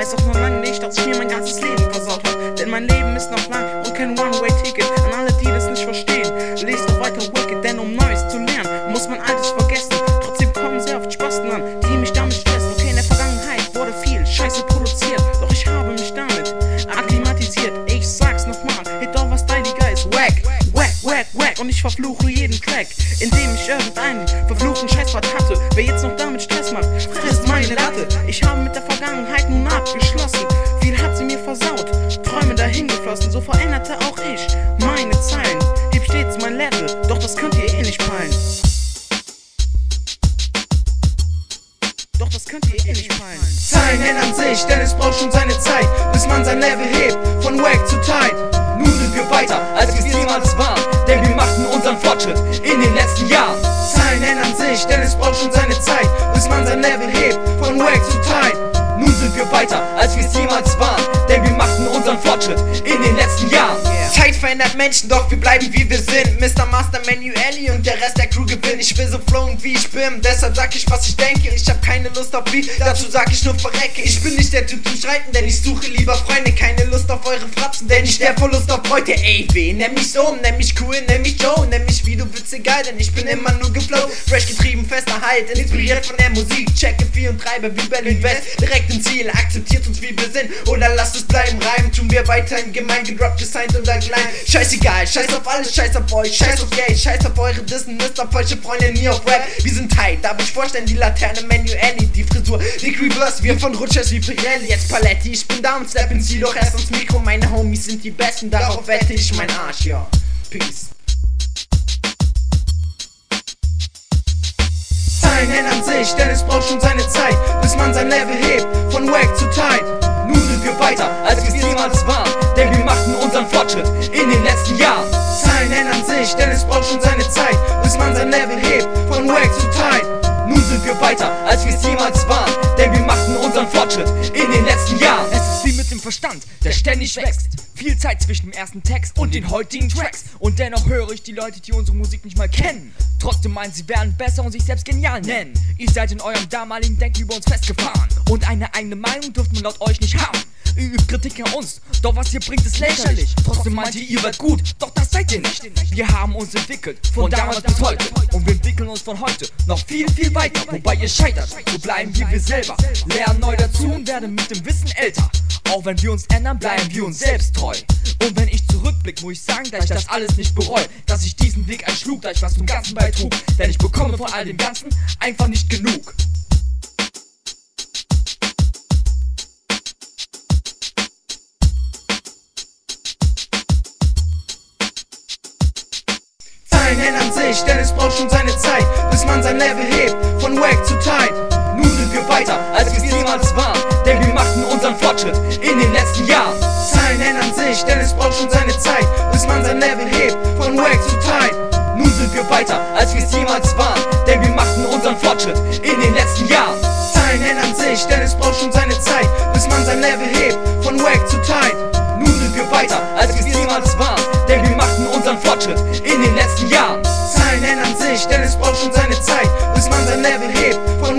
heißt auch noch lange nicht, dass ich mir mein ganzes Leben versaut hab. Denn mein Leben ist noch lang und kein One-Way-Ticket. An alle, die das nicht verstehen, lest doch weiter Wicked, denn um Neues zu lernen, muss man Altes vergessen. Trotzdem kommen sehr oft Spasten an, die mich damit stressen. Okay, in der Vergangenheit wurde viel Scheiße produziert, doch ich habe mich damit akklimatisiert. Ich sag's nochmal, hit doch was deiniger ist wack, wack, wack, wack. Und ich verfluche jeden Track, indem ich irgendeinen verfluchten Scheißwort hatte. Wer jetzt noch damit Stress macht, frisst meine Latte. Ich habe mit der Vergangenheit nun abgeschlossen, viel hat sie mir versaut, Träume dahin geflossen. So veränderte auch ich meine Zeilen, heb stets mein Level, doch das könnt ihr eh nicht peilen. Doch das könnt ihr eh nicht peilen. Zeilen ändern sich, denn es braucht schon seine Zeit, bis man sein Level hebt, von wack zu tight. Nun sind wir weiter, als wir es jemals waren, denn wir machten unseren Fortschritt in den letzten Jahren. Zeilen ändern sich, denn es braucht schon seine Zeit, bis man sein Level hebt, von wack zu tight. Nun sind wir weiter, als wir es jemals waren, denn wir machten unseren Fortschritt in den letzten Jahren. Zeit verändert Menschen, doch wir bleiben wie wir sind. Mr. Master Manueli und der Rest der Crew gewinnt. Ich will so flowen wie ich bin, deshalb sag ich was ich denke. Ich hab keine Lust auf Beef, dazu sag ich nur verrecke. Ich bin nicht der Typ zum Streiten, denn ich suche lieber Freunde. Keine Lust auf eure Fratzen, denn ich sterb vor Lust auf Beute. Ey weh, nenn mich so, nenn mich cool, nenn mich Joe, nenn mich wie du willst, egal, denn ich bin immer nur geflowt. Fresh getrieben, fester Halt, inspiriert von der Musik. Checke viel und treibe wie Berlin West, direkt im Ziel. Akzeptiert uns wie wir sind, oder lasst es bleiben. Reimen tun wir weiterhin gemein, gedroppt, gesigned und allgemein. Scheißegal, scheiß auf alles, scheiß auf euch, scheiß auf Geld, scheiß auf eure Dissen, Mist auf falsche Freunde, nie auf Rap. Wir sind tight, darf ich vorstellen, die Laterne, Manueli, die Frisur, Nick Reverse, wir von Rutschers wie Pirelli, jetzt Paletti, ich bin da und step ins Ziel, doch erst ans Mikro, meine Homies sind die Besten, darauf wette ich mein Arsch, ja, peace. Zeilen ändern sich, denn es braucht schon seine Zeit, bis man sein Level hebt, von wack zu tight. Nun sind wir weiter, als wir es jemals waren, denn wir machten unseren Fortschritt in den letzten Jahren. Zeilen ändern sich, denn es braucht schon seine Zeit, bis man sein Level hebt, von wack zu tight. Nun sind wir weiter, als wir es jemals waren, denn wir machten unseren Fortschritt in den letzten Jahren. Es ist wie mit dem Verstand, der ständig wächst. Viel Zeit zwischen dem ersten Text und den heutigen Tracks. Und dennoch höre ich die Leute, die unsere Musik nicht mal kennen. Trotzdem meinen sie werden besser und sich selbst genial nennen. Ihr seid in eurem damaligen Denken über uns festgefahren. Und eine eigene Meinung dürft man laut euch nicht haben. Ihr übt Kritik an uns, doch was ihr bringt ist lächerlich. Trotzdem meint ihr werdet gut, doch das seid ihr nicht. Wir haben uns entwickelt, von damals bis heute. Und wir entwickeln uns von heute noch viel, viel weiter. Wobei ihr scheitert, so bleiben wir selber. Lernen neu dazu und werden mit dem Wissen älter. Auch wenn wir uns ändern, bleiben wir uns selbst treu. Und wenn ich zurückblick, muss ich sagen, dass ich das alles nicht bereue. Dass ich diesen Weg einschlug, da ich was zum Ganzen beitrug. Denn ich bekomme von all dem Ganzen einfach nicht genug. Zeilen ändern sich, denn es braucht schon seine Zeit, bis man sein Level hebt, von wack zu tight. Nun sind wir weiter, als wir es jemals waren, denn wir machten unseren Fortschritt in den letzten Jahren. Zeilen ändern sich, denn es braucht schon seine Zeit, bis man sein Level hebt, von wack zu tight. Nun sind wir weiter, als wir es jemals waren, denn wir machten unseren Fortschritt in den letzten Jahren. Zeilen ändern sich, denn es braucht schon seine Zeit, bis man sein Level hebt, von wack zu tight. Nun sind wir weiter, als wir es jemals waren, denn wir machten unseren Fortschritt in den letzten Jahren. Zeilen ändern sich, denn es braucht schon seine Zeit, bis man sein Level hebt, von